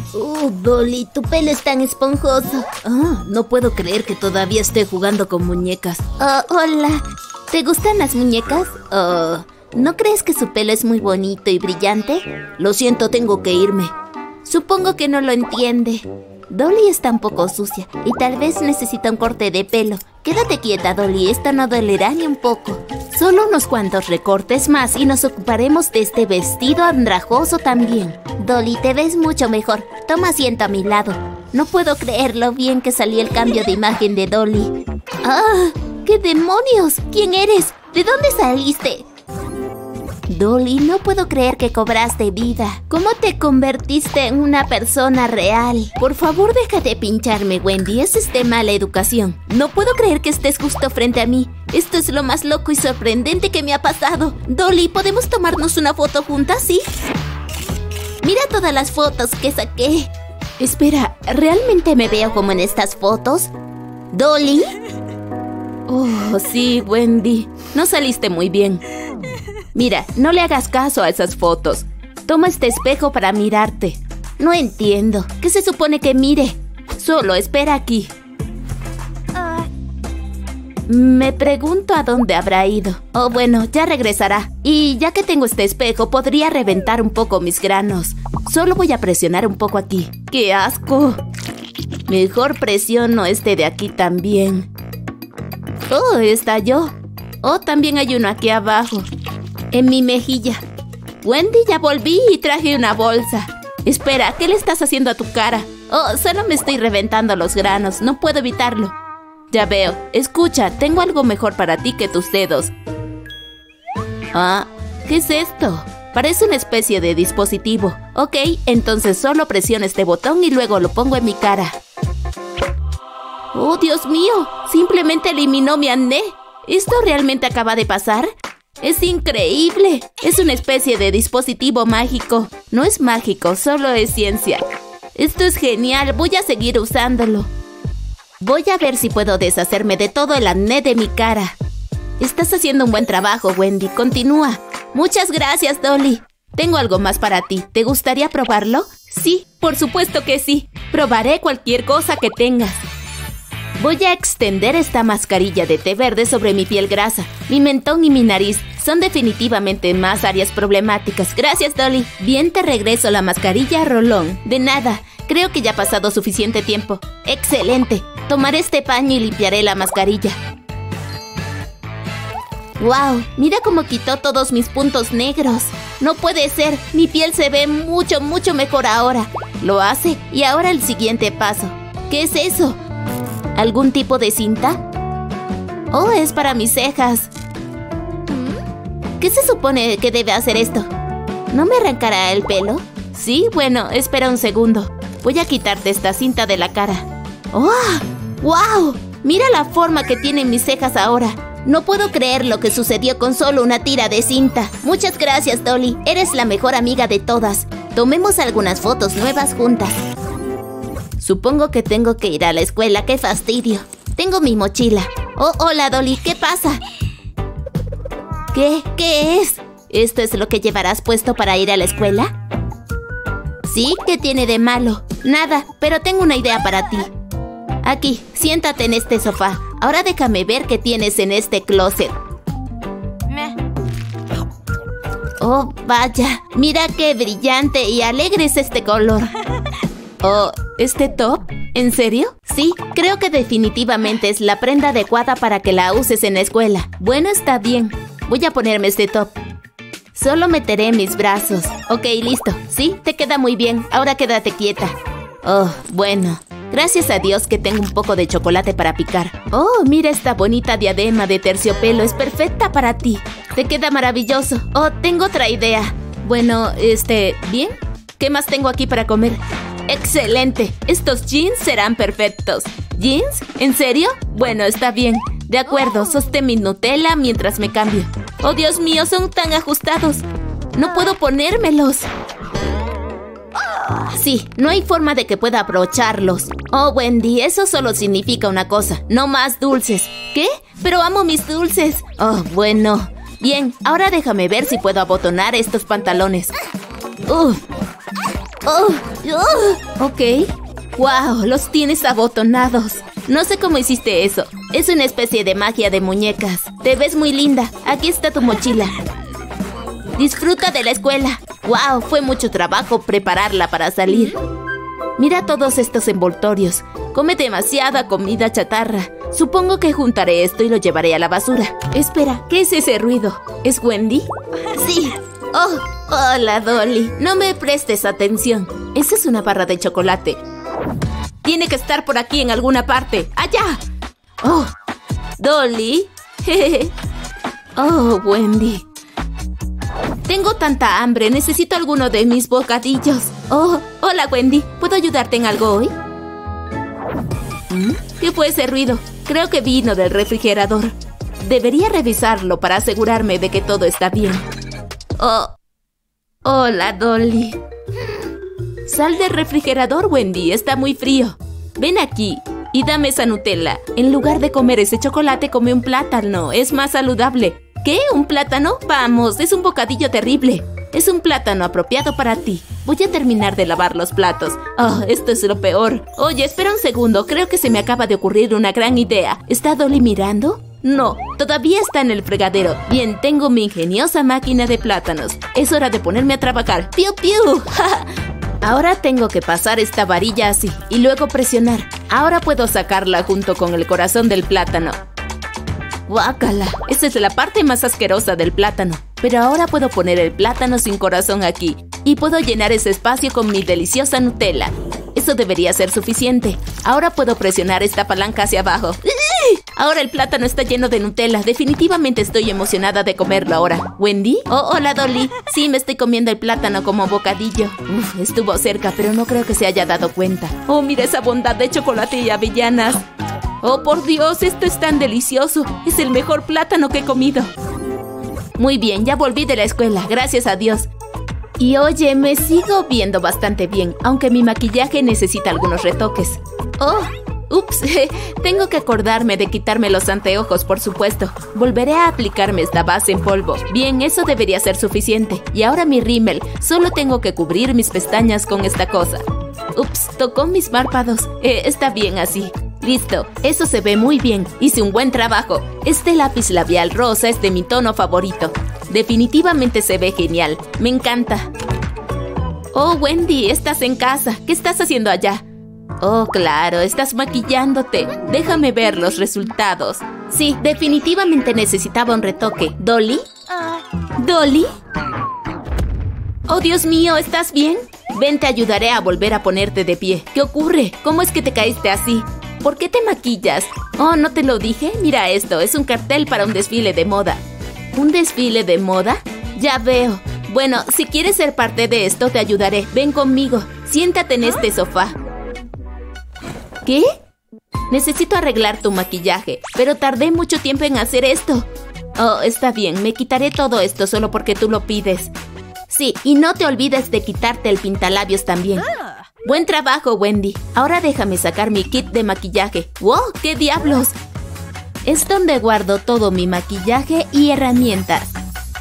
Dolly, tu pelo es tan esponjoso. No puedo creer que todavía esté jugando con muñecas. Hola. ¿Te gustan las muñecas? ¿No crees que su pelo es muy bonito y brillante? Lo siento, tengo que irme. Supongo que no lo entiende. Dolly está un poco sucia y tal vez necesita un corte de pelo. Quédate quieta, Dolly, esto no dolerá ni un poco. Solo unos cuantos recortes más y nos ocuparemos de este vestido andrajoso también. Dolly, te ves mucho mejor. Toma asiento a mi lado. No puedo creer lo bien que salió el cambio de imagen de Dolly. ¡Qué demonios! ¿Quién eres? ¿De dónde saliste? Dolly, no puedo creer que cobraste vida. ¿Cómo te convertiste en una persona real? Por favor, deja de pincharme, Wendy. Es de mala educación. No puedo creer que estés justo frente a mí. Esto es lo más loco y sorprendente que me ha pasado. Dolly, ¿podemos tomarnos una foto juntas, sí? Mira todas las fotos que saqué. Espera, ¿realmente me veo como en estas fotos? ¿Dolly? Sí, Wendy. No saliste muy bien. Mira, no le hagas caso a esas fotos. Toma este espejo para mirarte. No entiendo. ¿Qué se supone que mire? Solo espera aquí. Me pregunto a dónde habrá ido. Bueno, ya regresará. Y ya que tengo este espejo, podría reventar un poco mis granos. Solo voy a presionar un poco aquí. ¡Qué asco! Mejor presiono este de aquí también. Estalló. También hay uno aquí abajo. En mi mejilla. Wendy, ya volví y traje una bolsa. Espera, ¿qué le estás haciendo a tu cara? Solo me estoy reventando los granos. No puedo evitarlo. Ya veo. Escucha, tengo algo mejor para ti que tus dedos. ¿Qué es esto? Parece una especie de dispositivo. Ok, entonces solo presiono este botón y luego lo pongo en mi cara. ¡Oh, Dios mío! Simplemente eliminó mi acné. ¿Esto realmente acaba de pasar? ¡Es increíble! Es una especie de dispositivo mágico. No es mágico, solo es ciencia. Esto es genial, voy a seguir usándolo. Voy a ver si puedo deshacerme de todo el acné de mi cara. Estás haciendo un buen trabajo, Wendy. Continúa. Muchas gracias, Dolly. Tengo algo más para ti. ¿Te gustaría probarlo? Sí, por supuesto que sí. Probaré cualquier cosa que tengas. Voy a extender esta mascarilla de té verde sobre mi piel grasa. Mi mentón y mi nariz son definitivamente más áreas problemáticas. Gracias, Dolly. Bien, te regreso la mascarilla rolón. De nada. Creo que ya ha pasado suficiente tiempo. ¡Excelente! Tomaré este paño y limpiaré la mascarilla. ¡Wow! Mira cómo quitó todos mis puntos negros. No puede ser. Mi piel se ve mucho, mucho mejor ahora. Lo hace. Y ahora el siguiente paso. ¿Qué es eso? ¿Algún tipo de cinta? Es para mis cejas. ¿Qué se supone que debe hacer esto? ¿No me arrancará el pelo? Sí, bueno, espera un segundo. Voy a quitarte esta cinta de la cara. ¡Wow! Mira la forma que tienen mis cejas ahora. No puedo creer lo que sucedió con solo una tira de cinta. Muchas gracias, Dolly. Eres la mejor amiga de todas. Tomemos algunas fotos nuevas juntas. Supongo que tengo que ir a la escuela. ¡Qué fastidio! Tengo mi mochila. Hola, Dolly. ¿Qué pasa? ¿Qué es? ¿Esto es lo que llevarás puesto para ir a la escuela? ¿Sí? ¿Qué tiene de malo? Nada, pero tengo una idea para ti. Aquí, siéntate en este sofá. Ahora déjame ver qué tienes en este closet. ¡Oh, vaya! Mira qué brillante y alegre es este color. ¿Este top? ¿En serio? Sí, creo que definitivamente es la prenda adecuada para que la uses en la escuela. Bueno, está bien. Voy a ponerme este top. Solo meteré mis brazos. Ok, listo. Sí, te queda muy bien. Ahora quédate quieta. Bueno. Gracias a Dios que tengo un poco de chocolate para picar. Mira esta bonita diadema de terciopelo. Es perfecta para ti. Te queda maravilloso. Tengo otra idea. Bueno, ¿bien? ¿Qué más tengo aquí para comer? ¡Excelente! Estos jeans serán perfectos. ¿Jeans? ¿En serio? Bueno, está bien. De acuerdo, sostén mi Nutella mientras me cambio. ¡Oh, Dios mío! Son tan ajustados. No puedo ponérmelos. Sí, no hay forma de que pueda abrocharlos. Wendy, eso solo significa una cosa. No más dulces. ¿Qué? Pero amo mis dulces. Bueno. Bien, ahora déjame ver si puedo abotonar estos pantalones. Ok. ¡Wow! Los tienes abotonados. No sé cómo hiciste eso. Es una especie de magia de muñecas. Te ves muy linda. Aquí está tu mochila. Disfruta de la escuela. ¡Wow! Fue mucho trabajo prepararla para salir. Mira todos estos envoltorios. Come demasiada comida chatarra. Supongo que juntaré esto y lo llevaré a la basura. Espera, ¿qué es ese ruido? ¿Es Wendy? Sí. Oh, hola Dolly. No me prestes atención. Esa es una barra de chocolate. Tiene que estar por aquí en alguna parte. ¡Allá! Oh, Dolly. Oh, Wendy. Tengo tanta hambre. Necesito alguno de mis bocadillos. Oh, hola Wendy. ¿Puedo ayudarte en algo hoy? ¿Qué fue ese ruido? Creo que vino del refrigerador. Debería revisarlo para asegurarme de que todo está bien. Oh, hola Dolly. Sal del refrigerador, Wendy. Está muy frío. Ven aquí y dame esa Nutella. En lugar de comer ese chocolate, come un plátano. Es más saludable. ¿Qué? ¿Un plátano? Vamos, es un bocadillo terrible. Es un plátano apropiado para ti. Voy a terminar de lavar los platos. Oh, esto es lo peor. Oye, espera un segundo. Creo que se me acaba de ocurrir una gran idea. ¿Está Dolly mirando? No, todavía está en el fregadero. Bien, tengo mi ingeniosa máquina de plátanos. Es hora de ponerme a trabajar. ¡Piu, piu! Ahora tengo que pasar esta varilla así y luego presionar. Ahora puedo sacarla junto con el corazón del plátano. ¡Guácala! Esa es la parte más asquerosa del plátano. Pero ahora puedo poner el plátano sin corazón aquí. Y puedo llenar ese espacio con mi deliciosa Nutella. Eso debería ser suficiente. Ahora puedo presionar esta palanca hacia abajo. Ahora el plátano está lleno de Nutella. Definitivamente estoy emocionada de comerlo ahora. ¿Wendy? Oh, hola Dolly. Sí, me estoy comiendo el plátano como bocadillo. Estuvo cerca, pero no creo que se haya dado cuenta. Oh, mira esa bondad de chocolate y avellanas. ¡Oh, por Dios! Esto es tan delicioso. Es el mejor plátano que he comido. Muy bien, ya volví de la escuela. Gracias a Dios. Y oye, me sigo viendo bastante bien, aunque mi maquillaje necesita algunos retoques. ¡Oh! ¡Ups! Tengo que acordarme de quitarme los anteojos, por supuesto. Volveré a aplicarme esta base en polvo. Bien, eso debería ser suficiente. Y ahora mi rímel. Solo tengo que cubrir mis pestañas con esta cosa. ¡Ups! Tocó mis párpados. Está bien así. Listo, eso se ve muy bien. Hice un buen trabajo. Este lápiz labial rosa es de mi tono favorito. Definitivamente se ve genial. Me encanta. Oh, Wendy, estás en casa. ¿Qué estás haciendo allá? Oh, claro, estás maquillándote. Déjame ver los resultados. Sí, definitivamente necesitaba un retoque. ¿Dolly? ¿Dolly? Oh, Dios mío, ¿estás bien? Ven, te ayudaré a volver a ponerte de pie. ¿Qué ocurre? ¿Cómo es que te caíste así? ¿Por qué te maquillas? Oh, ¿no te lo dije? Mira esto, es un cartel para un desfile de moda. ¿Un desfile de moda? Ya veo. Bueno, si quieres ser parte de esto, te ayudaré. Ven conmigo. Siéntate en este sofá. ¿Qué? Necesito arreglar tu maquillaje, pero tardé mucho tiempo en hacer esto. Oh, está bien, me quitaré todo esto solo porque tú lo pides. Sí, y no te olvides de quitarte el pintalabios también. Buen trabajo, Wendy. Ahora déjame sacar mi kit de maquillaje. ¡Wow! ¡Qué diablos! Es donde guardo todo mi maquillaje y herramientas.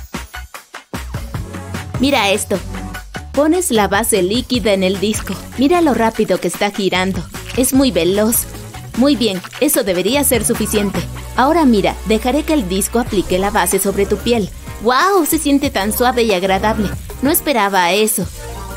Mira esto. Pones la base líquida en el disco. Mira lo rápido que está girando. Es muy veloz. Muy bien, eso debería ser suficiente. Ahora mira, dejaré que el disco aplique la base sobre tu piel. ¡Wow! Se siente tan suave y agradable. No esperaba eso.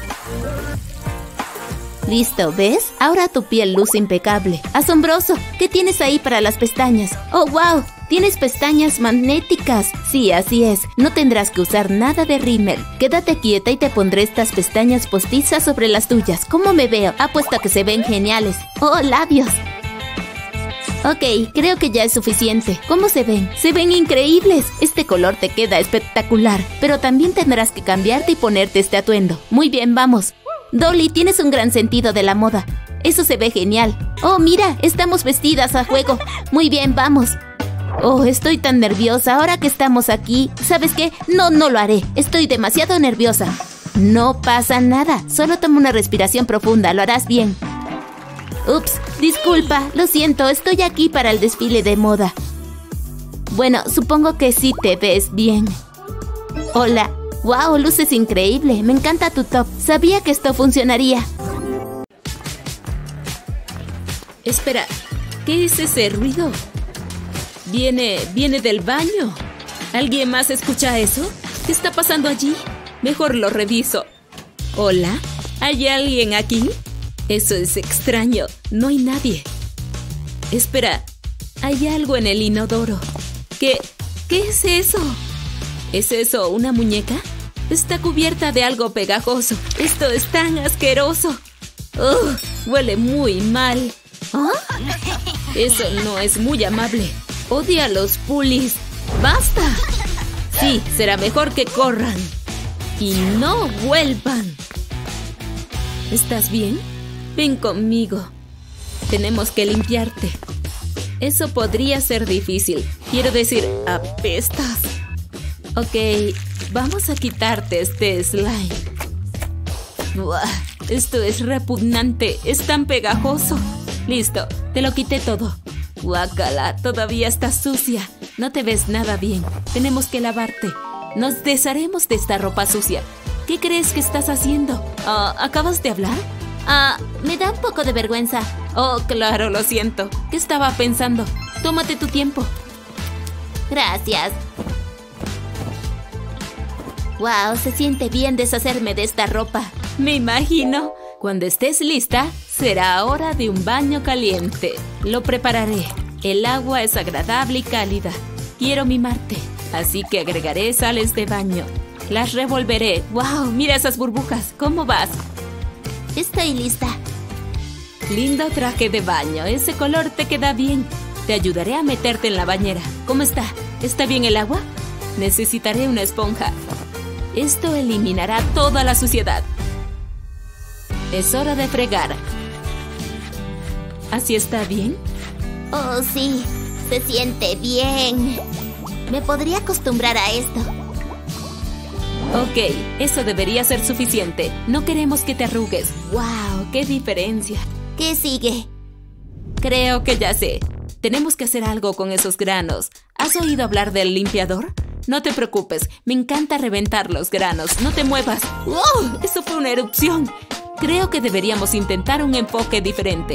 Listo, ¿ves? Ahora tu piel luce impecable. ¡Asombroso! ¿Qué tienes ahí para las pestañas? ¡Oh, wow! ¡Tienes pestañas magnéticas! Sí, así es. No tendrás que usar nada de rímel. Quédate quieta y te pondré estas pestañas postizas sobre las tuyas. ¿Cómo me veo? Apuesto a que se ven geniales. ¡Oh, labios! Ok, creo que ya es suficiente. ¿Cómo se ven? ¡Se ven increíbles! Este color te queda espectacular. Pero también tendrás que cambiarte y ponerte este atuendo. Muy bien, vamos. Dolly, tienes un gran sentido de la moda. Eso se ve genial. Oh, mira, estamos vestidas a juego. Muy bien, vamos. Oh, estoy tan nerviosa ahora que estamos aquí. ¿Sabes qué? No lo haré. Estoy demasiado nerviosa. No pasa nada. Solo toma una respiración profunda. Lo harás bien. Ups, disculpa. Lo siento. Estoy aquí para el desfile de moda. Bueno, supongo que sí te ves bien. Hola. ¡Wow! Luces increíble. Me encanta tu top. Sabía que esto funcionaría. Espera, ¿qué es ese ruido? Viene del baño. ¿Alguien más escucha eso? ¿Qué está pasando allí? Mejor lo reviso. ¿Hola? ¿Hay alguien aquí? Eso es extraño. No hay nadie. Espera, hay algo en el inodoro. ¿Qué es eso? ¿Es eso una muñeca? Está cubierta de algo pegajoso. Esto es tan asqueroso. Huele muy mal. ¿Ah? Eso no es muy amable. Odia a los pulis. ¡Basta! Sí, será mejor que corran. Y no vuelvan. ¿Estás bien? Ven conmigo. Tenemos que limpiarte. Eso podría ser difícil. Quiero decir, apestas. Ok, vamos a quitarte este slime. Buah, esto es repugnante. Es tan pegajoso. Listo, te lo quité todo. Guácala, todavía está sucia. No te ves nada bien. Tenemos que lavarte. Nos desharemos de esta ropa sucia. ¿Qué crees que estás haciendo? ¿Acabas de hablar? Me da un poco de vergüenza. Oh, claro, lo siento. ¿Qué estaba pensando? Tómate tu tiempo. Gracias. Wow, se siente bien deshacerme de esta ropa. Me imagino. Cuando estés lista, será hora de un baño caliente. Lo prepararé. El agua es agradable y cálida. Quiero mimarte, así que agregaré sales de baño. Las revolveré. ¡Wow! Mira esas burbujas. ¿Cómo vas? Estoy lista. Lindo traje de baño. Ese color te queda bien. Te ayudaré a meterte en la bañera. ¿Cómo está? ¿Está bien el agua? Necesitaré una esponja. Esto eliminará toda la suciedad. Es hora de fregar. ¿Así está bien? Oh, sí. Se siente bien. Me podría acostumbrar a esto. Ok, eso debería ser suficiente. No queremos que te arrugues. ¡Wow! ¡Qué diferencia! ¿Qué sigue? Creo que ya sé. Tenemos que hacer algo con esos granos. ¿Has oído hablar del limpiador? No te preocupes, me encanta reventar los granos. ¡No te muevas! ¡Wow! ¡Eso fue una erupción! Creo que deberíamos intentar un enfoque diferente.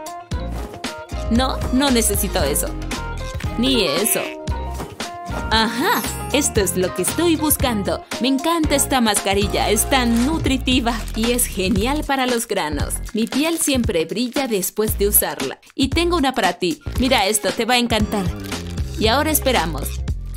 No necesito eso. Ni eso. Ajá, esto es lo que estoy buscando. Me encanta esta mascarilla, es tan nutritiva y es genial para los granos. Mi piel siempre brilla después de usarla. Y tengo una para ti. Mira esto, te va a encantar. Y ahora esperamos.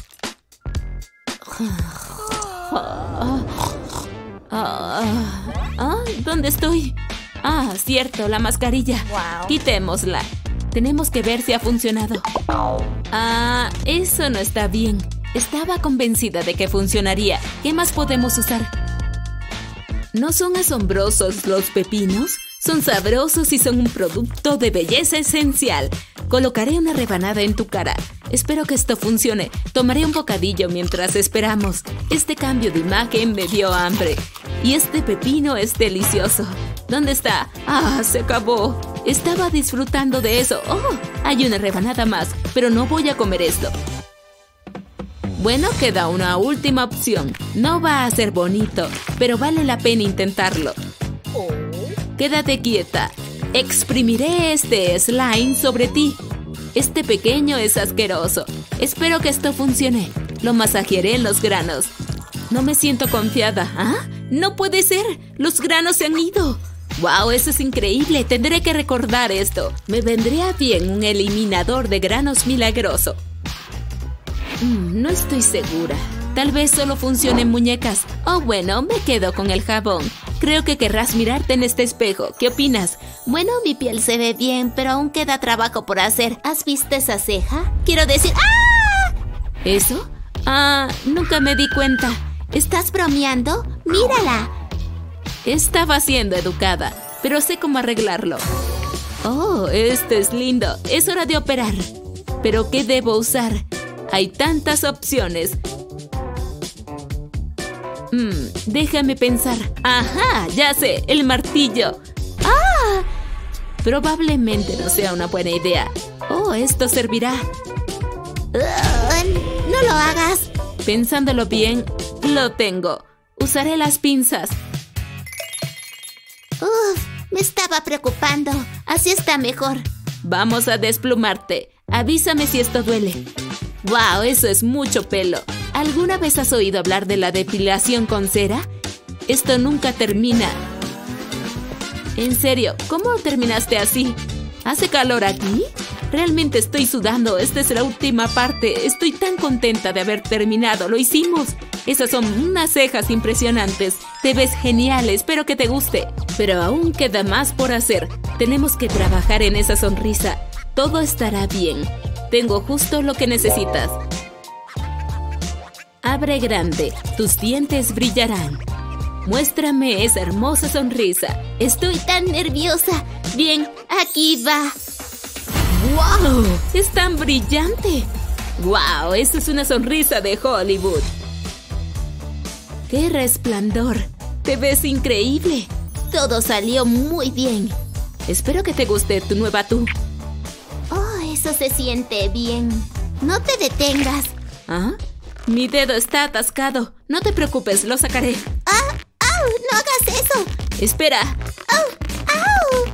¿Dónde estoy? Cierto, la mascarilla. Wow. Quitémosla. Tenemos que ver si ha funcionado. Eso no está bien. Estaba convencida de que funcionaría. ¿Qué más podemos usar? ¿No son asombrosos los pepinos? Son sabrosos y son un producto de belleza esencial. Colocaré una rebanada en tu cara. Espero que esto funcione. Tomaré un bocadillo mientras esperamos. Este cambio de imagen me dio hambre. Y este pepino es delicioso. ¿Dónde está? Se acabó. Estaba disfrutando de eso. Hay una rebanada más, pero no voy a comer esto. Bueno, queda una última opción. No va a ser bonito, pero vale la pena intentarlo. Quédate quieta. Exprimiré este slime sobre ti. Este pequeño es asqueroso. Espero que esto funcione. Lo masajearé en los granos. No me siento confiada. ¡No puede ser! ¡Los granos se han ido! ¡Wow! Eso es increíble. Tendré que recordar esto. Me vendría bien un eliminador de granos milagroso. No estoy segura. Tal vez solo funcione en muñecas. Bueno, me quedo con el jabón. Creo que querrás mirarte en este espejo. ¿Qué opinas? Bueno, mi piel se ve bien, pero aún queda trabajo por hacer. ¿Has visto esa ceja? Quiero decir... ¿Eso? Nunca me di cuenta. ¿Estás bromeando? ¡Mírala! Estaba siendo educada, pero sé cómo arreglarlo. Esto es lindo. Es hora de operar. ¿Pero qué debo usar? Hay tantas opciones. Déjame pensar. ¡Ajá! Ya sé, el martillo. Probablemente no sea una buena idea. Esto servirá. No lo hagas. Pensándolo bien, lo tengo. Usaré las pinzas. Me estaba preocupando. Así está mejor. Vamos a desplumarte. Avísame si esto duele. ¡Wow! Eso es mucho pelo. ¿Alguna vez has oído hablar de la depilación con cera? Esto nunca termina. En serio, ¿cómo terminaste así? ¿Hace calor aquí? Realmente estoy sudando. Esta es la última parte. Estoy tan contenta de haber terminado. ¡Lo hicimos! Esas son unas cejas impresionantes. Te ves genial. Espero que te guste. Pero aún queda más por hacer. Tenemos que trabajar en esa sonrisa. Todo estará bien. Tengo justo lo que necesitas. Abre grande. Tus dientes brillarán. Muéstrame esa hermosa sonrisa. Estoy tan nerviosa. Bien, aquí va. ¡Wow! ¡Es tan brillante! ¡Wow! Esa es una sonrisa de Hollywood. ¡Qué resplandor! ¡Te ves increíble! Todo salió muy bien. Espero que te guste tu nueva tú. Oh, eso se siente bien. No te detengas. ¿Ah? Mi dedo está atascado. No te preocupes, lo sacaré. ¡Ah! ¡Au! ¡No hagas eso! Espera. ¡Au! ¡Au!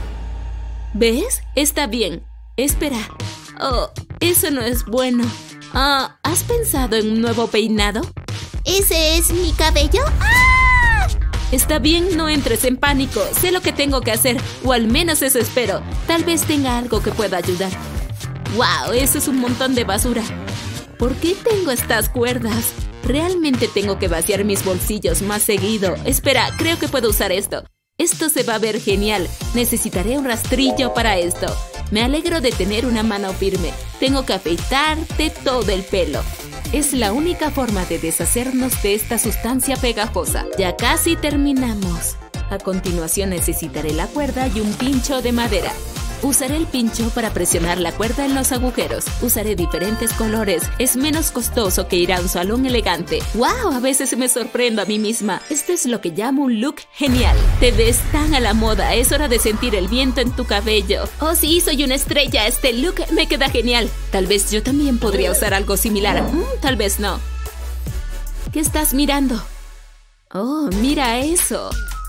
¿Ves? Está bien. Espera. Oh, eso no es bueno. ¿Has pensado en un nuevo peinado? ¿Ese es mi cabello? ¡Ah! Está bien, no entres en pánico. Sé lo que tengo que hacer, o al menos eso espero. Tal vez tenga algo que pueda ayudar. ¡Wow! Eso es un montón de basura. ¿Por qué tengo estas cuerdas? Realmente tengo que vaciar mis bolsillos más seguido. Espera, creo que puedo usar esto. Esto se va a ver genial. Necesitaré un rastrillo para esto. Me alegro de tener una mano firme. Tengo que afeitarte todo el pelo. Es la única forma de deshacernos de esta sustancia pegajosa. Ya casi terminamos. A continuación necesitaré la cuerda y un pincho de madera. Usaré el pincho para presionar la cuerda en los agujeros. Usaré diferentes colores. Es menos costoso que ir a un salón elegante. ¡Wow! A veces me sorprendo a mí misma. Esto es lo que llamo un look genial. Te ves tan a la moda. Es hora de sentir el viento en tu cabello. Oh, sí, soy una estrella. Este look me queda genial. Tal vez yo también podría usar algo similar. Tal vez no. ¿Qué estás mirando? Oh, mira eso.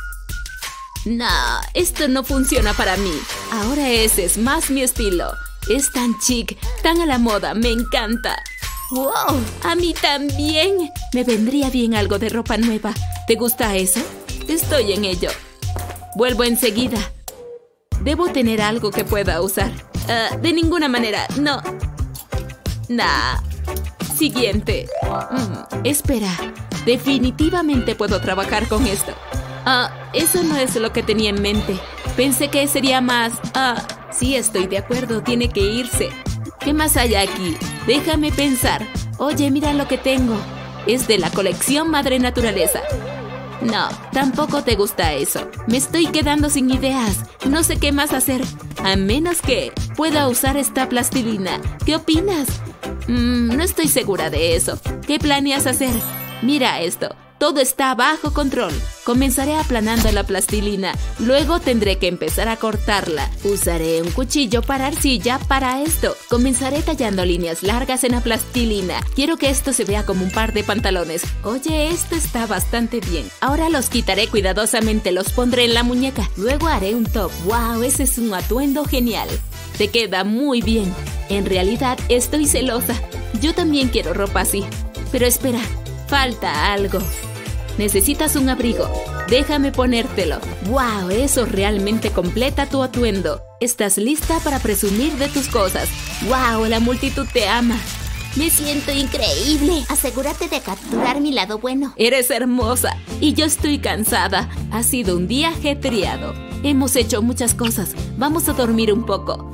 No, esto no funciona para mí. Ahora ese es más mi estilo. Es tan chic, tan a la moda, me encanta. ¡Wow! A mí también. Me vendría bien algo de ropa nueva. ¿Te gusta eso? Estoy en ello. Vuelvo enseguida. Debo tener algo que pueda usar. De ninguna manera, no. Nah. Siguiente. Espera. Definitivamente puedo trabajar con esto. Eso no es lo que tenía en mente. Pensé que sería más... sí, estoy de acuerdo, tiene que irse. ¿Qué más hay aquí? Déjame pensar. Oye, mira lo que tengo. Es de la colección Madre Naturaleza. No, tampoco te gusta eso. Me estoy quedando sin ideas. No sé qué más hacer. A menos que pueda usar esta plastilina. ¿Qué opinas? No estoy segura de eso. ¿Qué planeas hacer? Mira esto. Todo está bajo control. Comenzaré aplanando la plastilina. Luego tendré que empezar a cortarla. Usaré un cuchillo para arcilla para esto. Comenzaré tallando líneas largas en la plastilina. Quiero que esto se vea como un par de pantalones. Oye, esto está bastante bien. Ahora los quitaré cuidadosamente. Los pondré en la muñeca. Luego haré un top. ¡Wow! Ese es un atuendo genial. Te queda muy bien. En realidad estoy celosa. Yo también quiero ropa así. Pero espera, falta algo. Necesitas un abrigo. Déjame ponértelo. ¡Wow! Eso realmente completa tu atuendo. ¿Estás lista para presumir de tus cosas? ¡Wow! La multitud te ama. Me siento increíble. Asegúrate de capturar mi lado bueno. Eres hermosa y yo estoy cansada. Ha sido un día ajetreado. Hemos hecho muchas cosas. Vamos a dormir un poco.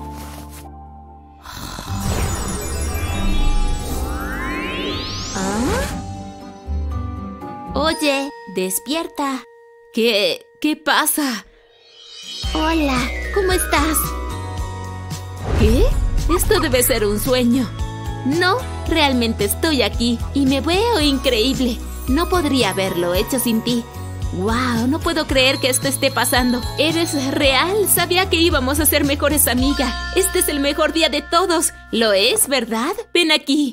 Oye, despierta. ¿Qué pasa? Hola, ¿cómo estás? ¿Qué? Esto debe ser un sueño. No, realmente estoy aquí y me veo increíble. No podría haberlo hecho sin ti. ¡Wow! No puedo creer que esto esté pasando. ¡Eres real! Sabía que íbamos a ser mejores amigas. Este es el mejor día de todos. ¿Lo es, verdad? Ven aquí.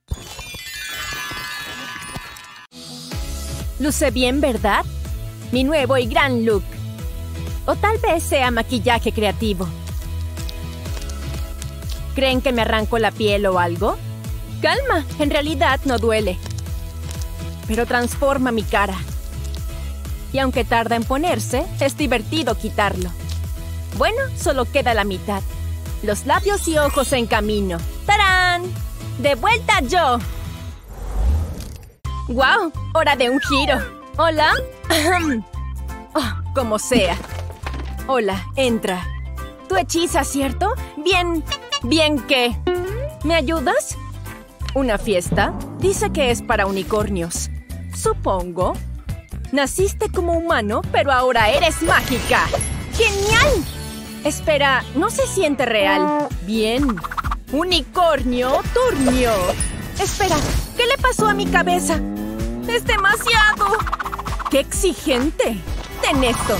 Luce bien, ¿verdad? Mi nuevo y gran look. O tal vez sea maquillaje creativo. ¿Creen que me arranco la piel o algo? Calma, en realidad no duele. Pero transforma mi cara. Y aunque tarda en ponerse, es divertido quitarlo. Bueno, solo queda la mitad. Los labios y ojos en camino. ¡Tarán! ¡De vuelta yo! ¡Guau! ¡Hora de un giro! ¿Hola? Oh, como sea. Hola, entra. ¿Tú hechizas, cierto? Bien. ¿Bien qué? ¿Me ayudas? ¿Una fiesta? Dice que es para unicornios. Supongo. Naciste como humano, pero ahora eres mágica. ¡Genial! Espera, no se siente real. Bien. Unicornio, turnio. Espera, ¿qué le pasó a mi cabeza? ¡Es demasiado! ¡Qué exigente! Ten esto.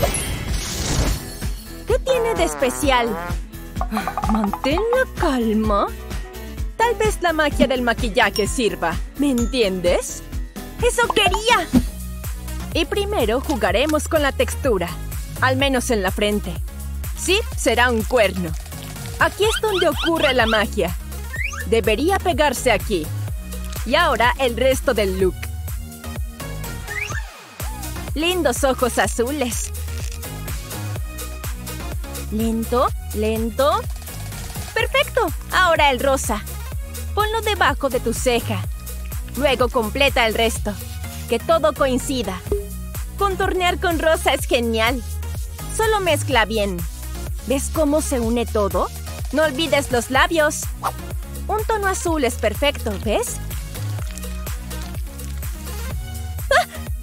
¿Qué tiene de especial? Mantén la calma. Tal vez la magia del maquillaje sirva. ¿Me entiendes? ¡Eso quería! Y primero jugaremos con la textura. Al menos en la frente. Sí, será un cuerno. Aquí es donde ocurre la magia. Debería pegarse aquí. Y ahora el resto del look. Lindos ojos azules. Lento, lento. ¡Perfecto! Ahora el rosa. Ponlo debajo de tu ceja. Luego completa el resto. Que todo coincida. Contornear con rosa es genial. Solo mezcla bien. ¿Ves cómo se une todo? No olvides los labios. Un tono azul es perfecto, ¿ves? ¡Ah!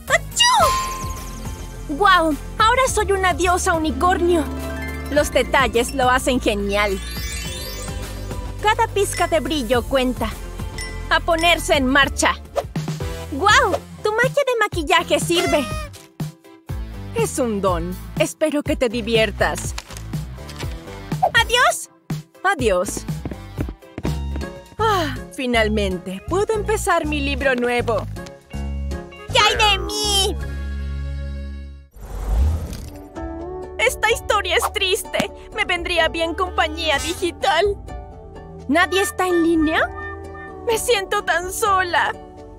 ¡Achú! ¡Guau! Ahora soy una diosa unicornio. Los detalles lo hacen genial. Cada pizca de brillo cuenta. ¡A ponerse en marcha! ¡Guau! Tu magia de maquillaje sirve. Es un don. Espero que te diviertas. ¡Adiós! Adiós. Ah, finalmente, puedo empezar mi libro nuevo. ¿Qué hay de mí? Esta historia es triste. Me vendría bien compañía digital. ¿Nadie está en línea? Me siento tan sola.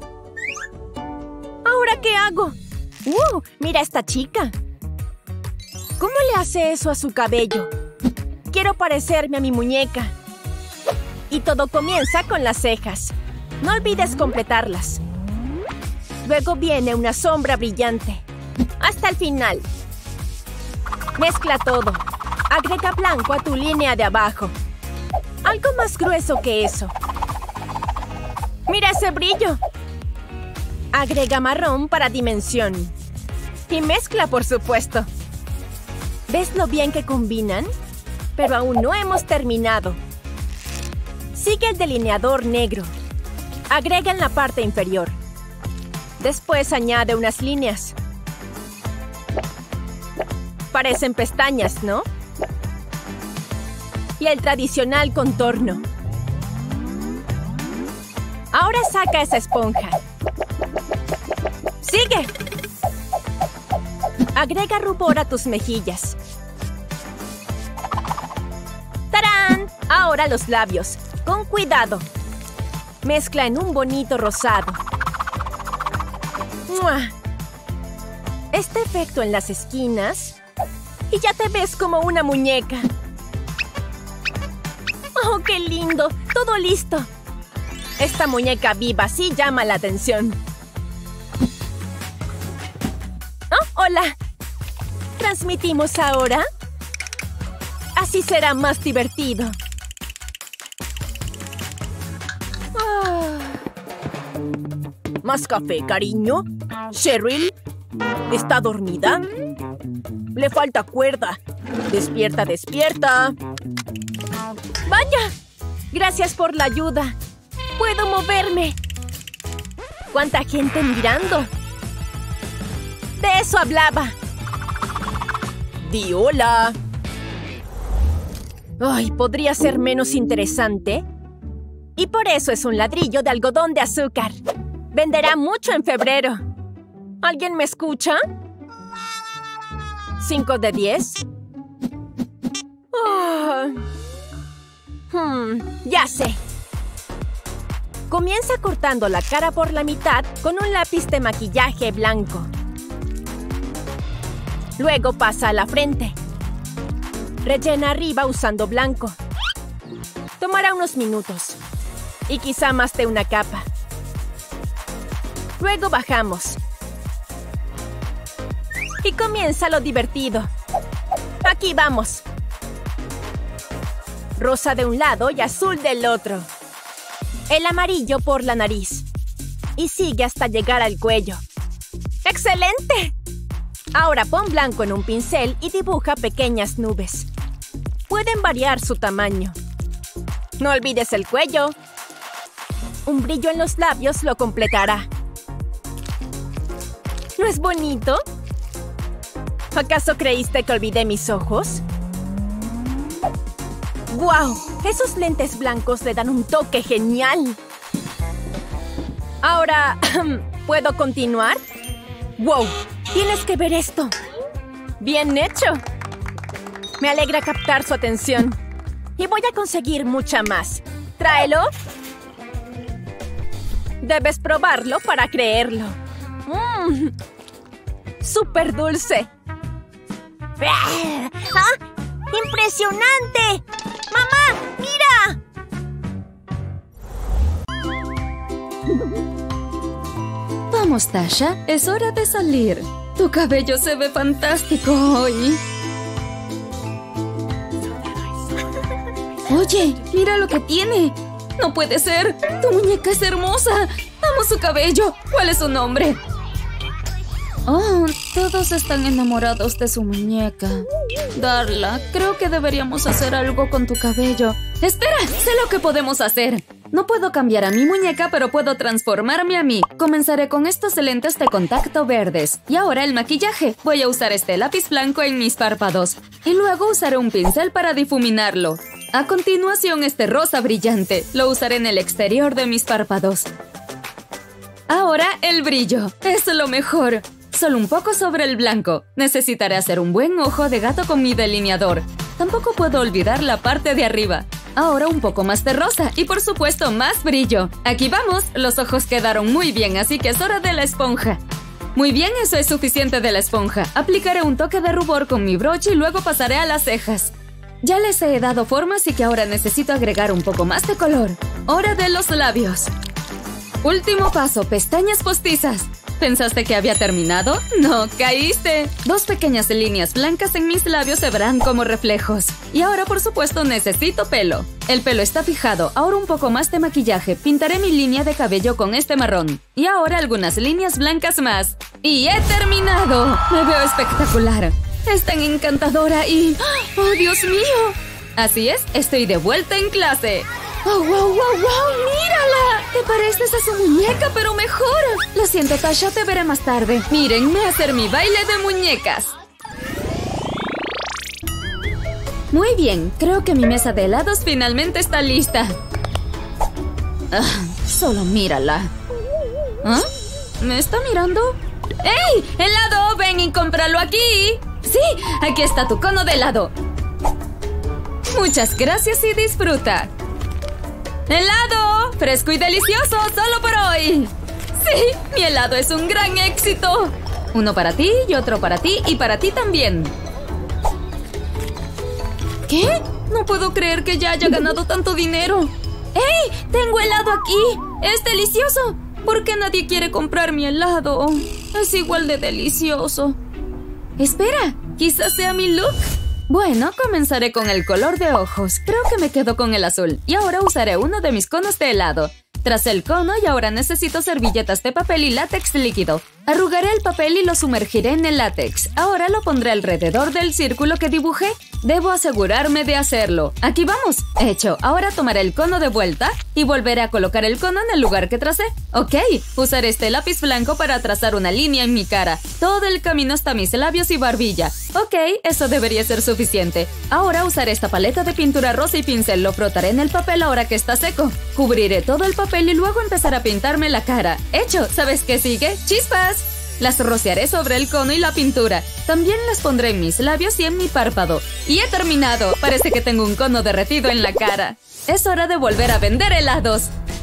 ¿Ahora qué hago? Mira a esta chica. ¿Cómo le hace eso a su cabello? Quiero parecerme a mi muñeca. Y todo comienza con las cejas. No olvides completarlas. Luego viene una sombra brillante. Hasta el final. Mezcla todo. Agrega blanco a tu línea de abajo. Algo más grueso que eso. ¡Mira ese brillo! Agrega marrón para dimensión. Y mezcla, por supuesto. ¿Ves lo bien que combinan? Pero aún no hemos terminado. Sigue el delineador negro. Agrega en la parte inferior. Después añade unas líneas. Parecen pestañas, ¿no? Y el tradicional contorno. Ahora saca esa esponja. ¡Sigue! Agrega rubor a tus mejillas. ¡Tarán! Ahora los labios. Con cuidado. Mezcla en un bonito rosado. ¡Mua! Este efecto en las esquinas. Y ya te ves como una muñeca. ¡Oh, qué lindo! ¡Todo listo! Esta muñeca viva sí llama la atención. ¡Oh, hola! ¿Transmitimos ahora? Así será más divertido. ¿Más café, cariño? ¿Cheryl? ¿Está dormida? Le falta cuerda. ¡Despierta, despierta! ¡Vaya! Gracias por la ayuda. ¡Puedo moverme! ¿Cuánta gente mirando? De eso hablaba. ¡Di hola! ¡Ay! ¿Podría ser menos interesante? Y por eso es un ladrillo de algodón de azúcar. Venderá mucho en febrero. ¿Alguien me escucha? ¿5 de 10? Ya sé. Comienza cortando la cara por la mitad con un lápiz de maquillaje blanco. Luego pasa a la frente. Rellena arriba usando blanco. Tomará unos minutos. Y quizá más de una capa. Luego bajamos. Y comienza lo divertido. Aquí vamos. Rosa de un lado y azul del otro. El amarillo por la nariz. Y sigue hasta llegar al cuello. ¡Excelente! Ahora pon blanco en un pincel y dibuja pequeñas nubes. Pueden variar su tamaño. No olvides el cuello. Un brillo en los labios lo completará. ¿No es bonito? ¿Acaso creíste que olvidé mis ojos? ¡Guau! Esos lentes blancos le dan un toque genial. Ahora, ¿puedo continuar? ¡Wow! Tienes que ver esto. ¡Bien hecho! Me alegra captar su atención. Y voy a conseguir mucha más. ¡Tráelo! Debes probarlo para creerlo. ¡Súper dulce! ¡Ah! ¡Impresionante! ¡Mamá, mira! Vamos, Tasha, es hora de salir. Tu cabello se ve fantástico hoy. Oye, mira lo que tiene. No puede ser. Tu muñeca es hermosa. Amo su cabello. ¿Cuál es su nombre? Oh, todos están enamorados de su muñeca. Darla, creo que deberíamos hacer algo con tu cabello. ¡Espera! Sé lo que podemos hacer. No puedo cambiar a mi muñeca, pero puedo transformarme a mí. Comenzaré con estos lentes de contacto verdes. Y ahora el maquillaje. Voy a usar este lápiz blanco en mis párpados. Y luego usaré un pincel para difuminarlo. A continuación, este rosa brillante. Lo usaré en el exterior de mis párpados. Ahora, el brillo. Es lo mejor. Solo un poco sobre el blanco. Necesitaré hacer un buen ojo de gato con mi delineador. Tampoco puedo olvidar la parte de arriba. Ahora un poco más de rosa y por supuesto más brillo. Aquí vamos. Los ojos quedaron muy bien, así que es hora de la esponja. Muy bien, eso es suficiente de la esponja. Aplicaré un toque de rubor con mi broche y luego pasaré a las cejas. Ya les he dado forma, así que ahora necesito agregar un poco más de color. Hora de los labios. Último paso, pestañas postizas. ¿Pensaste que había terminado? ¡No, caíste! 2 pequeñas líneas blancas en mis labios se verán como reflejos. Y ahora, por supuesto, necesito pelo. El pelo está fijado. Ahora un poco más de maquillaje. Pintaré mi línea de cabello con este marrón. Y ahora algunas líneas blancas más. ¡Y he terminado! Me veo espectacular. Es tan encantadora y... ¡Oh, Dios mío! Así es, estoy de vuelta en clase. ¡Oh, wow, wow, wow! ¡Mírala! Te pareces a su muñeca, pero mejor. Lo siento, Tasha, te veré más tarde. Mírenme hacer mi baile de muñecas. Muy bien, creo que mi mesa de helados finalmente está lista. Solo mírala. ¿Ah? ¿Me está mirando? ¡Ey! ¡Helado! ¡Ven y cómpralo aquí! ¡Sí! Aquí está tu cono de helado. Muchas gracias y disfruta. ¡Helado! ¡Fresco y delicioso! ¡Solo por hoy! ¡Sí! ¡Mi helado es un gran éxito! Uno para ti y otro para ti y para ti también. ¿Qué? No puedo creer que ya haya ganado tanto dinero. ¡Ey! ¡Tengo helado aquí! ¡Es delicioso! ¿Por qué nadie quiere comprar mi helado? Es igual de delicioso. Espera, quizás sea mi look. Bueno, comenzaré con el color de ojos. Creo que me quedo con el azul. Y ahora usaré uno de mis conos de helado. Tracé el cono y ahora necesito servilletas de papel y látex líquido. Arrugaré el papel y lo sumergiré en el látex. Ahora lo pondré alrededor del círculo que dibujé. Debo asegurarme de hacerlo. ¡Aquí vamos! Hecho. Ahora tomaré el cono de vuelta y volveré a colocar el cono en el lugar que tracé. Ok, usaré este lápiz blanco para trazar una línea en mi cara. Todo el camino hasta mis labios y barbilla. Ok, eso debería ser suficiente. Ahora usaré esta paleta de pintura rosa y pincel. Lo frotaré en el papel ahora que está seco. Cubriré todo el papel y luego empezar a pintarme la cara. ¡Hecho! ¿Sabes qué sigue? ¡Chispas! Las rociaré sobre el cono y la pintura. También las pondré en mis labios y en mi párpado. ¡Y he terminado! Parece que tengo un cono derretido en la cara. Es hora de volver a vender helados.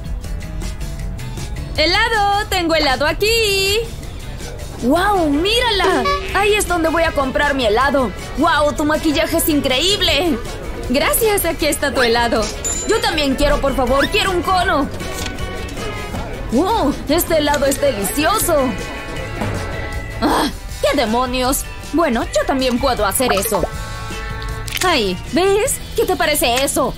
¡Helado! ¡Tengo helado aquí! ¡Wow! ¡Mírala! Ahí es donde voy a comprar mi helado. ¡Wow! ¡Tu maquillaje es increíble! Gracias, aquí está tu helado. Yo también quiero, por favor, quiero un cono. ¡Wow! Este helado es delicioso. ¡Ah! ¡Qué demonios! Bueno, yo también puedo hacer eso. ¡Ay! ¿Ves? ¿Qué te parece eso?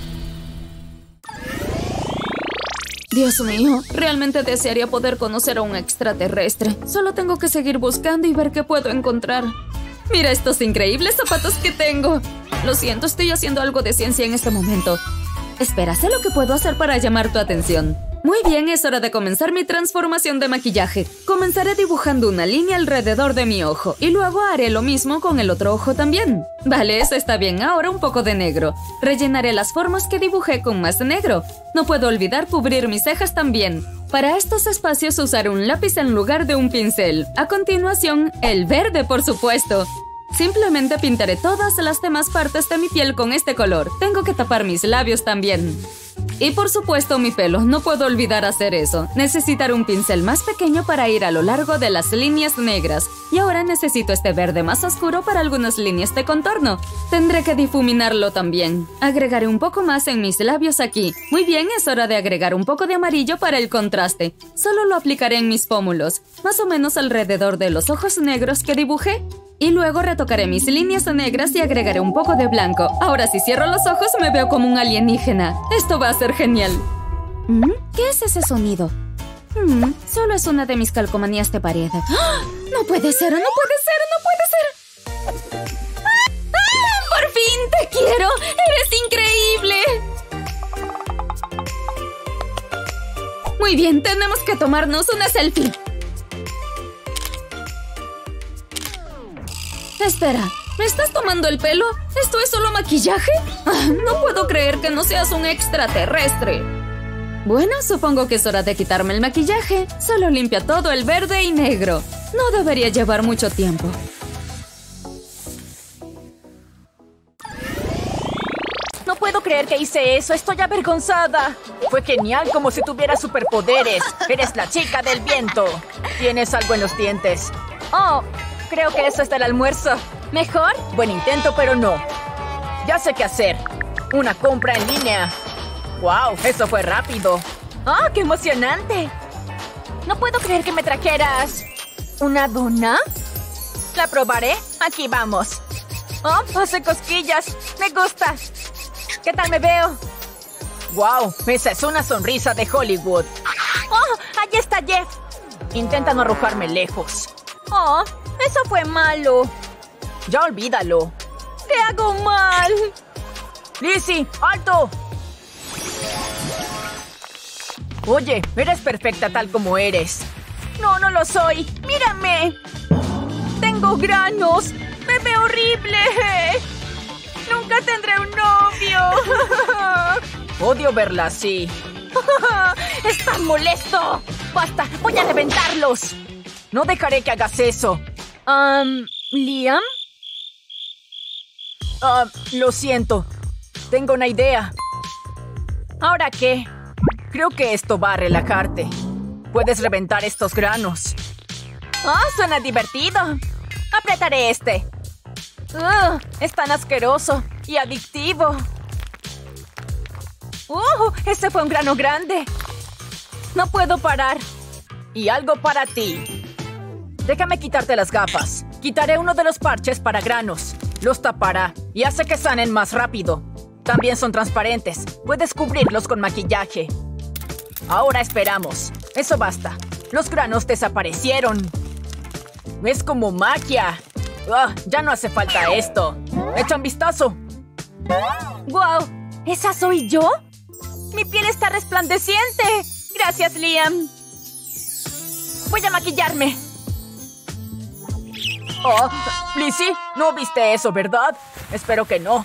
Dios mío, realmente desearía poder conocer a un extraterrestre. Solo tengo que seguir buscando y ver qué puedo encontrar. Mira estos increíbles zapatos que tengo. Lo siento, estoy haciendo algo de ciencia en este momento. Espera, sé lo que puedo hacer para llamar tu atención. Muy bien, es hora de comenzar mi transformación de maquillaje. Comenzaré dibujando una línea alrededor de mi ojo y luego haré lo mismo con el otro ojo también. Vale, eso está bien. Ahora un poco de negro. Rellenaré las formas que dibujé con más negro. No puedo olvidar cubrir mis cejas también. Para estos espacios usaré un lápiz en lugar de un pincel. A continuación, el verde, por supuesto. Simplemente pintaré todas las demás partes de mi piel con este color. Tengo que tapar mis labios también. Y por supuesto mi pelo, no puedo olvidar hacer eso. Necesitaré un pincel más pequeño para ir a lo largo de las líneas negras. Y ahora necesito este verde más oscuro para algunas líneas de contorno. Tendré que difuminarlo también. Agregaré un poco más en mis labios aquí. Muy bien, es hora de agregar un poco de amarillo para el contraste. Solo lo aplicaré en mis pómulos, más o menos alrededor de los ojos negros que dibujé. Y luego retocaré mis líneas negras y agregaré un poco de blanco. Ahora si cierro los ojos me veo como un alienígena. Esto va a ser genial. ¿Qué es ese sonido? Solo es una de mis calcomanías de pared. ¡Ah! ¡No puede ser! ¡No puede ser! ¡No puede ser! ¡Ah! ¡Por fin te quiero! ¡Eres increíble! Muy bien, tenemos que tomarnos una selfie. Espera, ¿me estás tomando el pelo? ¿Esto es solo maquillaje? No puedo creer que no seas un extraterrestre. Bueno, supongo que es hora de quitarme el maquillaje. Solo limpia todo el verde y negro. No debería llevar mucho tiempo. No puedo creer que hice eso. Estoy avergonzada. Fue genial, como si tuviera superpoderes. Eres la chica del viento. Tienes algo en los dientes. Oh, creo que eso es del almuerzo. ¿Mejor? Buen intento, pero no. Ya sé qué hacer. Una compra en línea. ¡Wow! Eso fue rápido. ¡Oh, qué emocionante! No puedo creer que me trajeras... ¿una dona? La probaré. Aquí vamos. ¡Oh, hace cosquillas! ¡Me gusta! ¿Qué tal me veo? ¡Wow! Esa es una sonrisa de Hollywood. ¡Oh, ahí está Jeff! Intenta no arrojarme lejos. ¡Oh, eso fue malo! Ya olvídalo. ¿Qué hago mal? ¡Lizzie, alto! Oye, eres perfecta tal como eres. No, no lo soy. ¡Mírame! ¡Tengo granos! ¡Me veo horrible! ¡Nunca tendré un novio! Odio verla así. ¡Es tan molesto! ¡Basta! ¡Voy a reventarlos! No dejaré que hagas eso. ¿Liam? Lo siento. Tengo una idea. ¿Ahora qué? Creo que esto va a relajarte. Puedes reventar estos granos. ¡Oh, suena divertido! Apretaré este. Es tan asqueroso y adictivo. Ese fue un grano grande. No puedo parar. Y algo para ti. Déjame quitarte las gafas. Quitaré uno de los parches para granos. Los tapará y hace que sanen más rápido. También son transparentes. Puedes cubrirlos con maquillaje. Ahora esperamos. Eso basta. Los granos desaparecieron. Es como magia. Ya no hace falta esto. ¡Echa un vistazo! ¡Guau! ¿Esa soy yo? ¡Mi piel está resplandeciente! ¡Gracias, Liam! Voy a maquillarme. Oh, Lizzie, no viste eso, ¿verdad? Espero que no.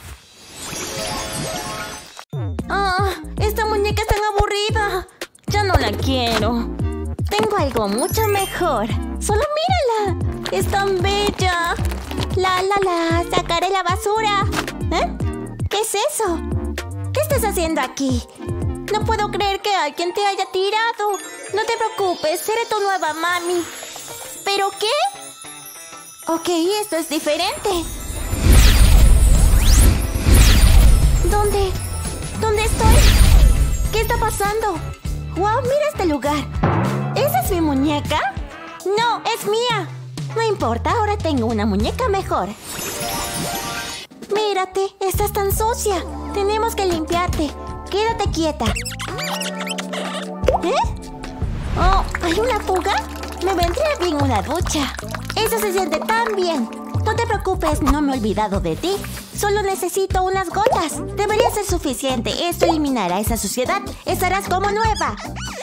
Esta muñeca es tan aburrida. Ya no la quiero. Tengo algo mucho mejor. ¡Solo mírala! ¡Es tan bella! ¡Sacaré la basura! ¿Eh? ¿Qué es eso? ¿Qué estás haciendo aquí? No puedo creer que alguien te haya tirado. No te preocupes, seré tu nueva mami. ¿Pero qué? Ok, esto es diferente. ¿Dónde estoy? ¿Qué está pasando? ¡Wow! ¡Mira este lugar! ¿Esa es mi muñeca? ¡No! ¡Es mía! No importa, ahora tengo una muñeca mejor. Mírate, estás tan sucia. Tenemos que limpiarte. Quédate quieta. ¿Eh? Oh, ¿hay una fuga? Me vendría bien una ducha. Eso se siente tan bien. No te preocupes, no me he olvidado de ti. Solo necesito unas gotas. Debería ser suficiente. Esto eliminará esa suciedad. Estarás como nueva.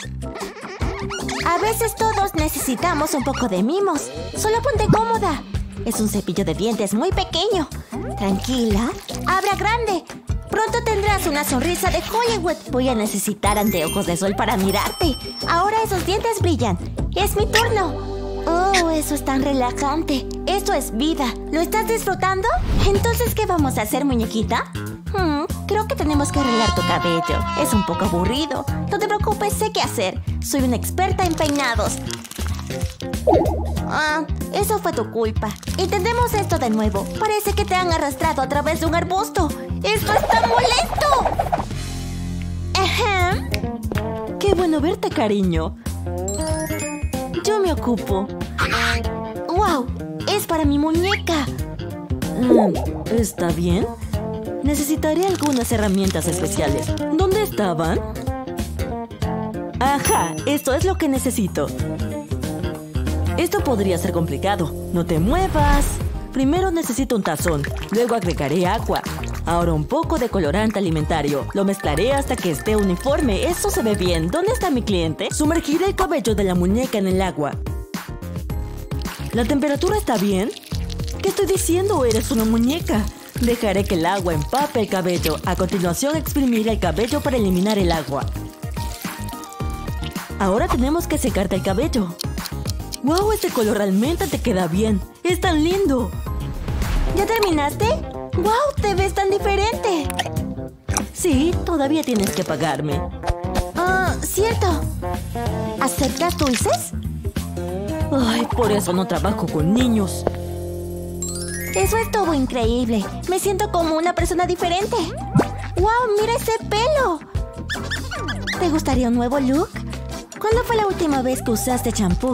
A veces todos necesitamos un poco de mimos. Solo ponte cómoda. Es un cepillo de dientes muy pequeño. Tranquila. Abra grande. Pronto tendrás una sonrisa de Hollywood. Voy a necesitar anteojos de sol para mirarte. Ahora esos dientes brillan. Es mi turno. Oh, eso es tan relajante. Esto es vida. ¿Lo estás disfrutando? Entonces, ¿qué vamos a hacer, muñequita? Creo que tenemos que arreglar tu cabello. Es un poco aburrido. No te preocupes, sé qué hacer. Soy una experta en peinados. Eso fue tu culpa. Intentemos esto de nuevo. Parece que te han arrastrado a través de un arbusto. ¡Esto es tan molesto! Qué bueno verte, cariño. Yo me ocupo. ¡Wow! ¡Es para mi muñeca! ¿Está bien? Necesitaré algunas herramientas especiales. ¿Dónde estaban? ¡Ajá! Esto es lo que necesito. Esto podría ser complicado. ¡No te muevas! Primero necesito un tazón. Luego agregaré agua. Ahora un poco de colorante alimentario. Lo mezclaré hasta que esté uniforme. Esto se ve bien. ¿Dónde está mi cliente? Sumergiré el cabello de la muñeca en el agua. ¿La temperatura está bien? ¿Qué estoy diciendo? Eres una muñeca. Dejaré que el agua empape el cabello. A continuación exprimiré el cabello para eliminar el agua. Ahora tenemos que secarte el cabello. ¡Wow! Este color realmente te queda bien. ¡Es tan lindo! ¿Ya terminaste? ¡Wow! ¡Te ves tan diferente! Sí, todavía tienes que pagarme. Cierto. ¿Aceptas dulces? Ay, por eso no trabajo con niños. Eso es todo increíble. Me siento como una persona diferente. ¡Wow! ¡Mira ese pelo! ¿Te gustaría un nuevo look? ¿Cuándo fue la última vez que usaste champú?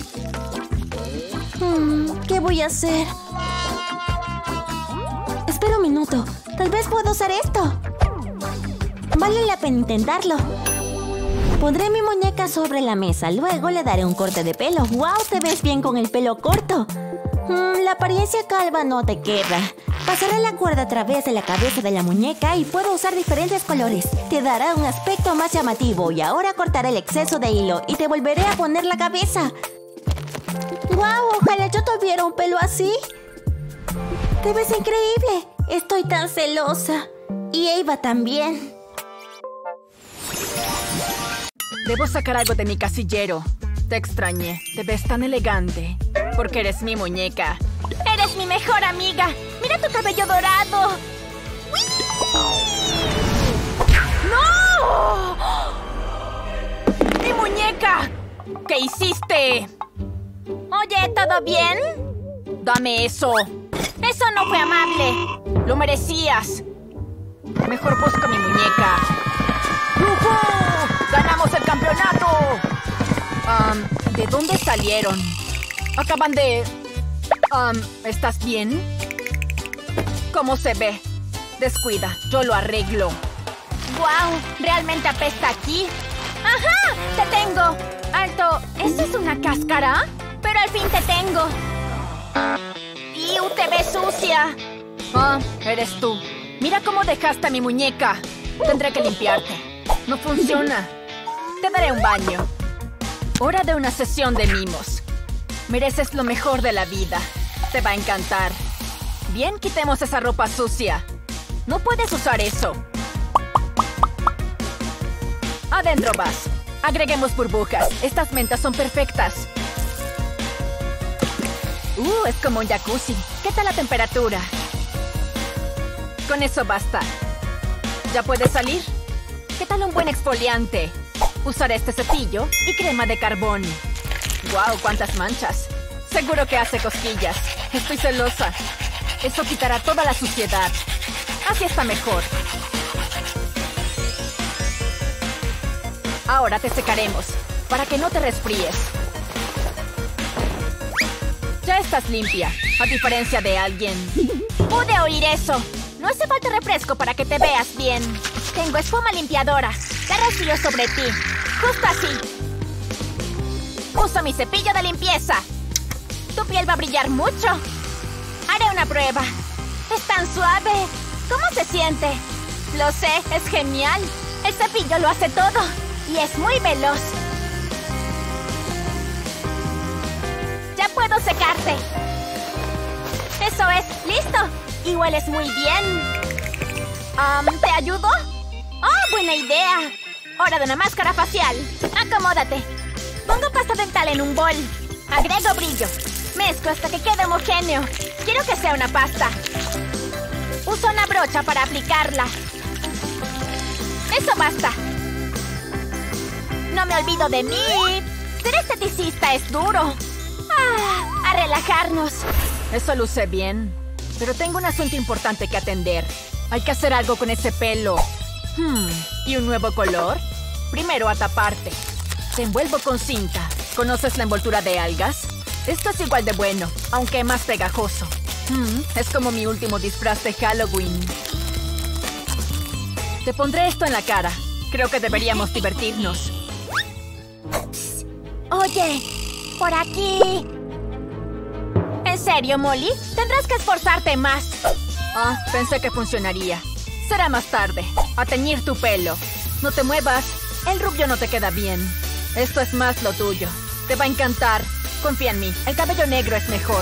¿Qué voy a hacer? Espera un minuto. Tal vez puedo usar esto. Vale la pena intentarlo. Pondré mi muñeca sobre la mesa. Luego le daré un corte de pelo. ¡Wow! Te ves bien con el pelo corto. La apariencia calva no te queda. Pasaré la cuerda a través de la cabeza de la muñeca y puedo usar diferentes colores. Te dará un aspecto más llamativo. Y ahora cortaré el exceso de hilo y te volveré a poner la cabeza. ¡Wow! Ojalá yo tuviera un pelo así. Te ves increíble. Estoy tan celosa. Y Ava también. Debo sacar algo de mi casillero. Te extrañé. Te ves tan elegante. Porque eres mi muñeca. ¡Eres mi mejor amiga! ¡Mira tu cabello dorado! ¡No! ¡Mi muñeca! ¿Qué hiciste? Oye, ¿todo bien? ¡Dame eso! ¡Eso no fue amable! ¡Lo merecías! Mejor busca mi muñeca. ¡Yujú! ¡Ganamos el campeonato! ¿De dónde salieron? Acaban de... ¿estás bien? ¿Cómo se ve? Descuida, yo lo arreglo. ¡Guau! ¿Realmente apesta aquí? ¡Ajá! ¡Te tengo! Alto, ¿eso es una cáscara? Pero al fin te tengo. ¡Iu! ¡Te ves sucia! Eres tú. Mira cómo dejaste a mi muñeca. Tendré que limpiarte. No funciona. Te daré un baño. Hora de una sesión de mimos. Mereces lo mejor de la vida. Te va a encantar. Bien, quitemos esa ropa sucia. No puedes usar eso. Adentro vas. Agreguemos burbujas. Estas mentas son perfectas. Es como un jacuzzi. ¿Qué tal la temperatura? Con eso basta. ¿Ya puedes salir? ¿Qué tal un buen exfoliante? Usaré este cepillo y crema de carbón. ¡Guau! ¡Cuántas manchas! Seguro que hace cosquillas. Estoy celosa. Eso quitará toda la suciedad. Así está mejor. Ahora te secaremos, para que no te resfríes. Ya estás limpia, a diferencia de alguien. Pude oír eso. No hace falta refresco para que te veas bien. Tengo espuma limpiadora. La rocío sobre ti. Justo así. Uso mi cepillo de limpieza. Tu piel va a brillar mucho. Haré una prueba. Es tan suave. ¿Cómo se siente? Lo sé, es genial. El cepillo lo hace todo. Y es muy veloz. Ya puedo secarte. Eso es, listo. Y hueles muy bien. ¿Te ayudo? ¡Oh, buena idea! Hora de una máscara facial. Acomódate. Pongo pasta dental en un bol. Agrego brillo. Mezclo hasta que quede homogéneo. Quiero que sea una pasta. Uso una brocha para aplicarla. Eso basta. No me olvido de mí. Ser esteticista es duro. A relajarnos. Eso luce bien. Pero tengo un asunto importante que atender. Hay que hacer algo con ese pelo. ¿Y un nuevo color? Primero a taparte. Te envuelvo con cinta. ¿Conoces la envoltura de algas? Esto es igual de bueno, aunque más pegajoso. Es como mi último disfraz de Halloween. Te pondré esto en la cara. Creo que deberíamos divertirnos. Oye, por aquí. ¿En serio, Molly? Tendrás que esforzarte más. Pensé que funcionaría. Será más tarde. A teñir tu pelo. No te muevas. El rubio no te queda bien. Esto es más lo tuyo. Te va a encantar. Confía en mí. El cabello negro es mejor.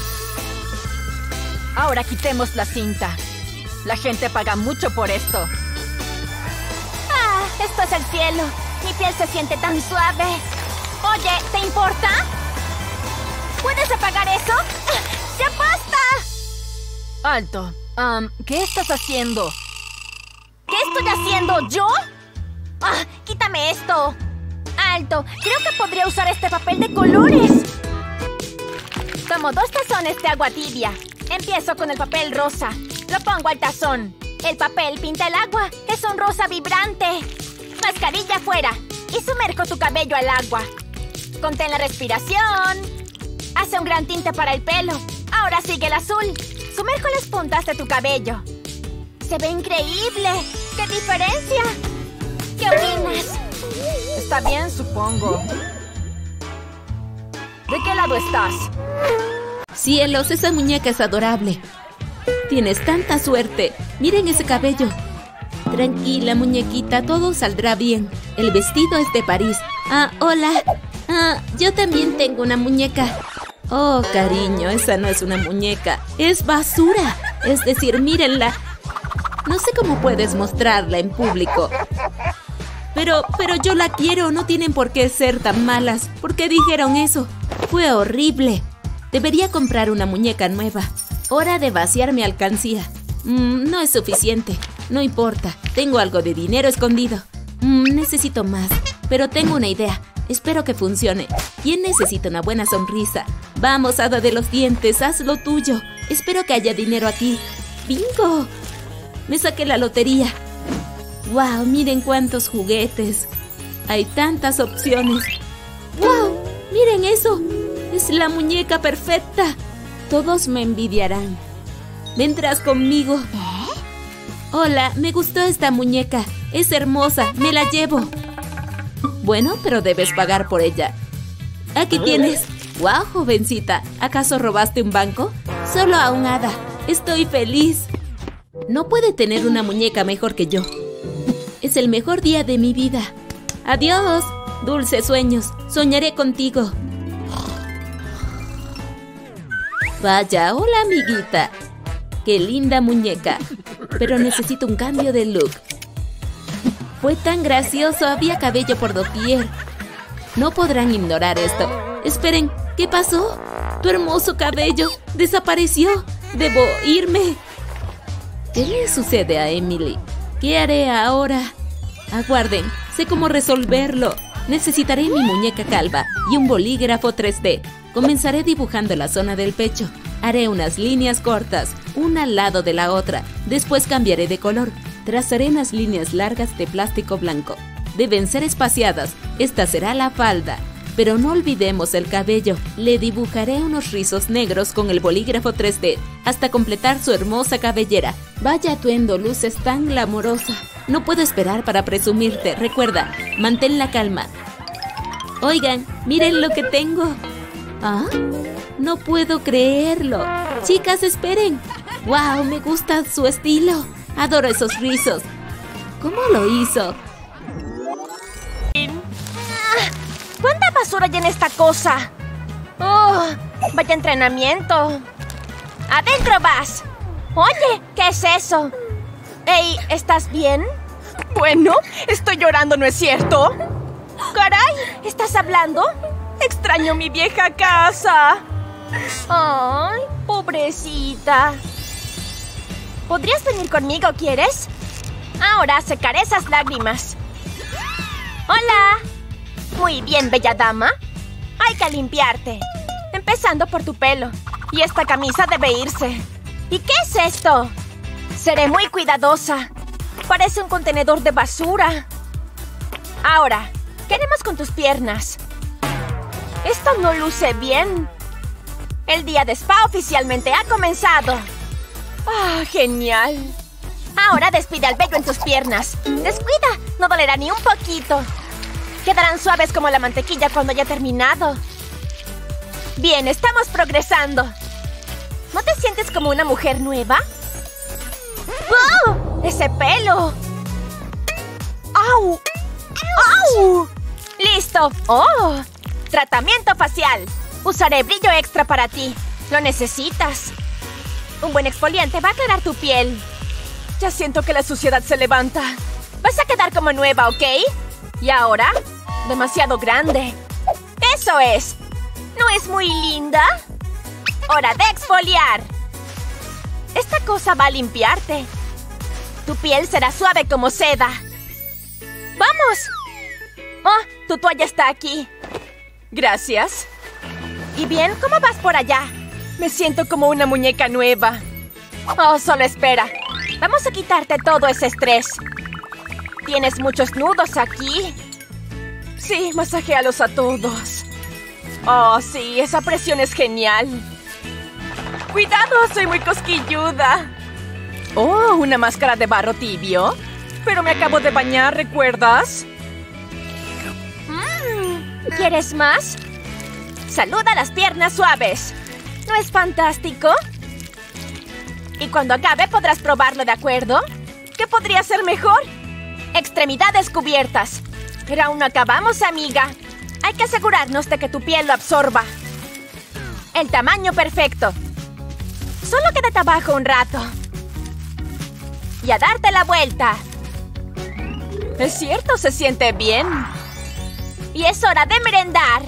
Ahora quitemos la cinta. La gente paga mucho por esto. Esto es el cielo. Mi piel se siente tan suave. Oye, ¿te importa? ¿Puedes apagar eso? ¡Ya basta! Alto. ¿Qué estás haciendo? ¿Qué estoy haciendo yo? ¡Quítame esto! Alto, creo que podría usar este papel de colores. Tomo 2 tazones de agua tibia. Empiezo con el papel rosa. Lo pongo al tazón. El papel pinta el agua. Es un rosa vibrante. Mascarilla afuera. Y sumerjo tu cabello al agua. Contén la respiración. Hace un gran tinte para el pelo. Ahora sigue el azul. Sumerjo las puntas de tu cabello. ¡Se ve increíble! ¡Qué diferencia! ¿Qué opinas? Está bien, supongo. ¿De qué lado estás? Cielos, esa muñeca es adorable. Tienes tanta suerte. Miren ese cabello. Tranquila, muñequita, todo saldrá bien. El vestido es de París. Hola. Yo también tengo una muñeca. Oh, cariño, esa no es una muñeca. Es basura. Es decir, mírenla. No sé cómo puedes mostrarla en público. Pero yo la quiero. No tienen por qué ser tan malas. ¿Por qué dijeron eso? Fue horrible. Debería comprar una muñeca nueva. Hora de vaciar mi alcancía. No es suficiente. No importa. Tengo algo de dinero escondido. Necesito más. Pero tengo una idea. Espero que funcione. ¿Quién necesita una buena sonrisa? Vamos, hada de los dientes, haz lo tuyo. Espero que haya dinero aquí. ¡Bingo! Me saqué la lotería. ¡Wow! Miren cuántos juguetes. Hay tantas opciones. ¡Wow! Miren eso. Es la muñeca perfecta. Todos me envidiarán. ¿Vendrás conmigo? Hola, me gustó esta muñeca. Es hermosa, me la llevo. Bueno, pero debes pagar por ella. Aquí tienes. ¡Wow, jovencita! ¿Acaso robaste un banco? Solo a un hada. Estoy feliz. No puede tener una muñeca mejor que yo. Es el mejor día de mi vida. Adiós. Dulces sueños. Soñaré contigo. Vaya, hola, amiguita. Qué linda muñeca. Pero necesito un cambio de look. Fue tan gracioso, había cabello por doquier. No podrán ignorar esto. Esperen, ¿qué pasó? Tu hermoso cabello desapareció. Debo irme. ¿Qué le sucede a Emily? ¿Qué haré ahora? Aguarden, sé cómo resolverlo. Necesitaré mi muñeca calva y un bolígrafo 3D. Comenzaré dibujando la zona del pecho. Haré unas líneas cortas, una al lado de la otra. Después cambiaré de color. Trazaré unas líneas largas de plástico blanco. Deben ser espaciadas. Esta será la falda. Pero no olvidemos el cabello. Le dibujaré unos rizos negros con el bolígrafo 3D hasta completar su hermosa cabellera. Vaya atuendo, luces tan glamorosa. No puedo esperar para presumirte. Recuerda, mantén la calma. Oigan, miren lo que tengo. ¿Ah? No puedo creerlo. Chicas, esperen. ¡Wow! Me gusta su estilo. Adoro esos rizos. ¿Cómo lo hizo? ¿Cuánta basura hay en esta cosa? ¡Oh! ¡Vaya entrenamiento! ¡Adentro vas! Oye, ¿qué es eso? Ey, ¿estás bien? Bueno, estoy llorando, ¿no es cierto? ¡Caray! ¿Estás hablando? Extraño mi vieja casa. ¡Ay, pobrecita! ¿Podrías venir conmigo, quieres? Ahora secaré esas lágrimas. ¡Hola! Muy bien, bella dama. Hay que limpiarte. Empezando por tu pelo. Y esta camisa debe irse. ¿Y qué es esto? Seré muy cuidadosa. Parece un contenedor de basura. Ahora, ¿qué haremos con tus piernas? Esto no luce bien. El día de spa oficialmente ha comenzado. ¡Ah, genial! Ahora despide al vello en tus piernas. Descuida, no dolerá ni un poquito. Quedarán suaves como la mantequilla cuando haya terminado. Bien, estamos progresando. ¿No te sientes como una mujer nueva? ¡Oh! ¡Ese pelo! ¡Au! ¡Au! ¡Listo! ¡Oh! Tratamiento facial. Usaré brillo extra para ti. Lo necesitas. Un buen exfoliante va a aclarar tu piel. Ya siento que la suciedad se levanta. Vas a quedar como nueva, ¿ok? ¿Y ahora? Demasiado grande. ¡Eso es! ¿No es muy linda? ¡Hora de exfoliar! Esta cosa va a limpiarte. Tu piel será suave como seda. ¡Vamos! Oh, tu toalla está aquí. Gracias. ¿Y bien? ¿Cómo vas por allá? Me siento como una muñeca nueva. Oh, solo espera. Vamos a quitarte todo ese estrés. Tienes muchos nudos aquí. Sí, masajéalos a todos. Oh, sí, esa presión es genial. ¡Cuidado! Soy muy cosquilluda. Oh, una máscara de barro tibio. Pero me acabo de bañar, ¿recuerdas? ¿Quieres más? Saluda las piernas suaves. ¿No es fantástico? Y cuando acabe podrás probarlo, ¿de acuerdo? ¿Qué podría ser mejor? Extremidades cubiertas. Pero aún no acabamos, amiga. Hay que asegurarnos de que tu piel lo absorba. El tamaño perfecto. Solo quédate abajo un rato. Y a darte la vuelta. Es cierto, se siente bien. Y es hora de merendar.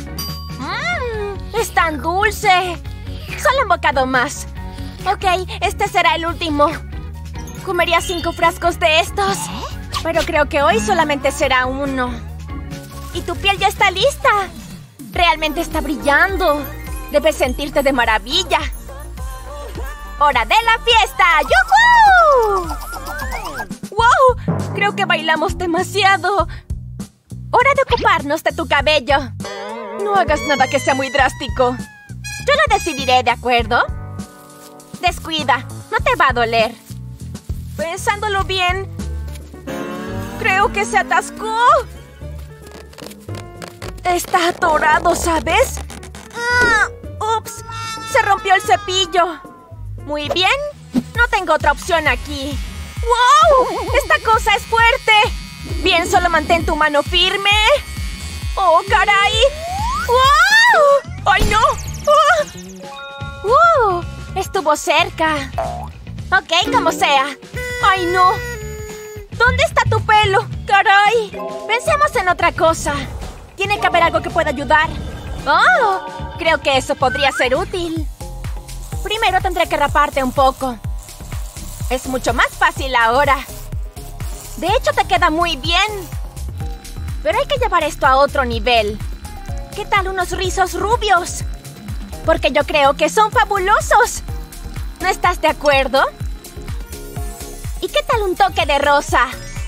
¡Es tan dulce! Solo un bocado más. Ok, este será el último. Comería 5 frascos de estos. Pero creo que hoy solamente será uno. Y tu piel ya está lista. Realmente está brillando. Debes sentirte de maravilla. ¡Hora de la fiesta! ¡Yujú! ¡Wow! Creo que bailamos demasiado. Hora de ocuparnos de tu cabello. No hagas nada que sea muy drástico. Yo lo decidiré, ¿de acuerdo? Descuida, no te va a doler. Pensándolo bien, creo que se atascó. Está atorado, ¿sabes? ¡Ups! Se rompió el cepillo. Muy bien, no tengo otra opción aquí. ¡Wow! ¡Esta cosa es fuerte! Bien, solo mantén tu mano firme. ¡Oh, caray! ¡Wow! ¡Ay, no! Estuvo cerca. Ok, como sea. ¡Ay, no! ¿Dónde está tu pelo? ¡Caray! Pensemos en otra cosa. Tiene que haber algo que pueda ayudar. ¡Oh! Creo que eso podría ser útil. Primero tendré que raparte un poco. Es mucho más fácil ahora. De hecho, te queda muy bien. Pero hay que llevar esto a otro nivel. ¿Qué tal unos rizos rubios? Porque yo creo que son fabulosos. ¿No estás de acuerdo? ¿Y qué tal un toque de rosa?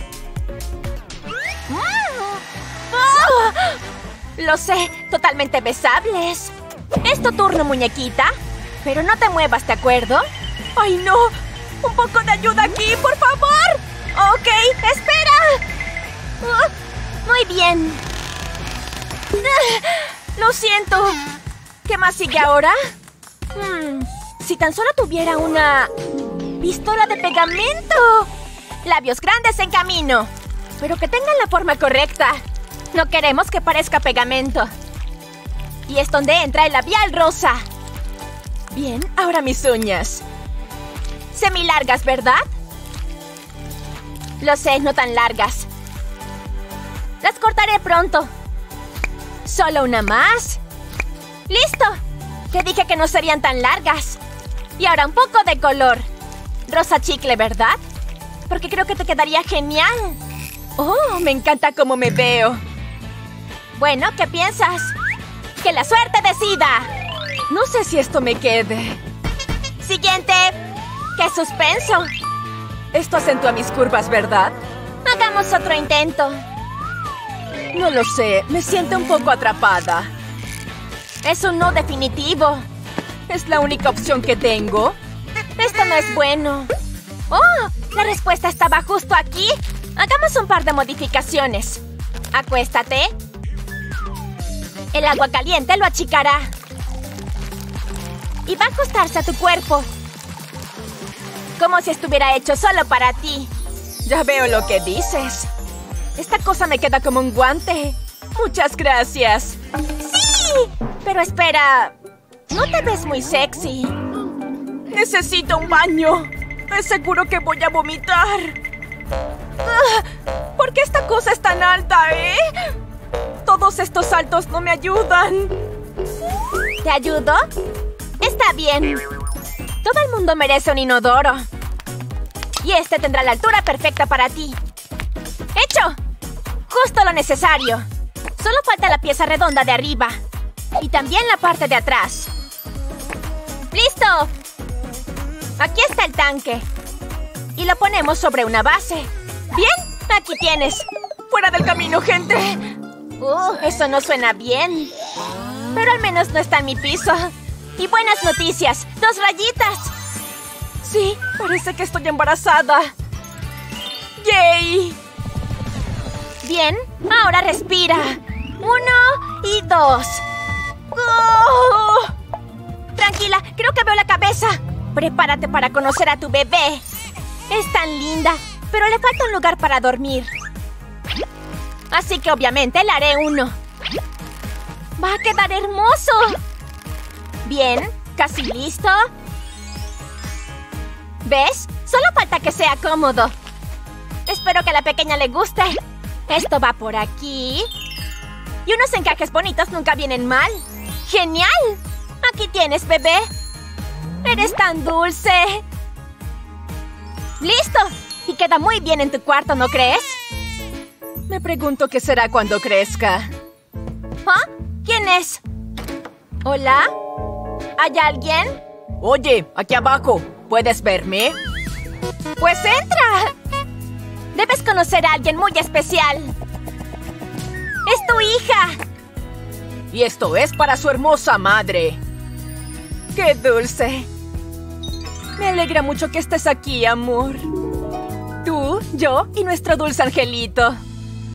¡Oh! Lo sé, totalmente besables. Es tu turno, muñequita. Pero no te muevas, ¿de acuerdo? ¡Ay, no! ¡Un poco de ayuda aquí, por favor! ¡Ok, espera! Muy bien. Lo siento. ¿Qué más sigue ahora? Si tan solo tuviera una pistola de pegamento. Labios grandes en camino. Pero que tengan la forma correcta. No queremos que parezca pegamento. Y es donde entra el labial rosa. Bien, ahora mis uñas. Semilargas, ¿verdad? Lo sé, no tan largas. Las cortaré pronto. Solo una más. ¡Listo! Te dije que no serían tan largas. Y ahora un poco de color. Rosa chicle, ¿verdad? Porque creo que te quedaría genial. ¡Oh! Me encanta cómo me veo. Bueno, ¿qué piensas? ¡Que la suerte decida! No sé si esto me quede. Siguiente. ¡Qué suspenso! Esto acentúa mis curvas, ¿verdad? Hagamos otro intento. No lo sé. Me siento un poco atrapada. Es un no definitivo. ¿Es la única opción que tengo? Esto no es bueno. ¡Oh! La respuesta estaba justo aquí. Hagamos un par de modificaciones. Acuéstate. El agua caliente lo achicará. Y va a ajustarse a tu cuerpo. Como si estuviera hecho solo para ti. Ya veo lo que dices. Esta cosa me queda como un guante. Muchas gracias. ¡Sí! Pero espera. No te ves muy sexy. Necesito un baño. Es seguro que voy a vomitar. ¿Por qué esta cosa es tan alta, eh? Todos estos saltos no me ayudan. ¿Te ayudo? Está bien. Todo el mundo merece un inodoro. Y este tendrá la altura perfecta para ti. ¡Hecho! Justo lo necesario. Solo falta la pieza redonda de arriba. Y también la parte de atrás. ¡Listo! Aquí está el tanque. Y lo ponemos sobre una base. ¿Bien? Aquí tienes. ¡Fuera del camino, gente! Eso no suena bien. Pero al menos no está en mi piso. Y buenas noticias. 2 rayitas. Sí, parece que estoy embarazada. ¡Yay! Bien, ahora respira. 1 y 2. ¡Oh! Tranquila, creo que veo la cabeza. Prepárate para conocer a tu bebé. Es tan linda, pero le falta un lugar para dormir. Así que obviamente le haré uno. Va a quedar hermoso. Bien, casi listo. ¿Ves? Solo falta que sea cómodo. Espero que a la pequeña le guste. Esto va por aquí. Y unos encajes bonitos nunca vienen mal. ¡Genial! Aquí tienes, bebé. Eres tan dulce. ¡Listo! Y queda muy bien en tu cuarto, ¿no crees? Me pregunto qué será cuando crezca. ¿Ah? ¿Quién es? ¿Hola? ¿Hay alguien? Oye, aquí abajo. ¿Puedes verme? ¡Pues entra! Debes conocer a alguien muy especial. ¡Es tu hija! Y esto es para su hermosa madre. ¡Qué dulce! Me alegra mucho que estés aquí, amor. Tú, yo y nuestro dulce angelito.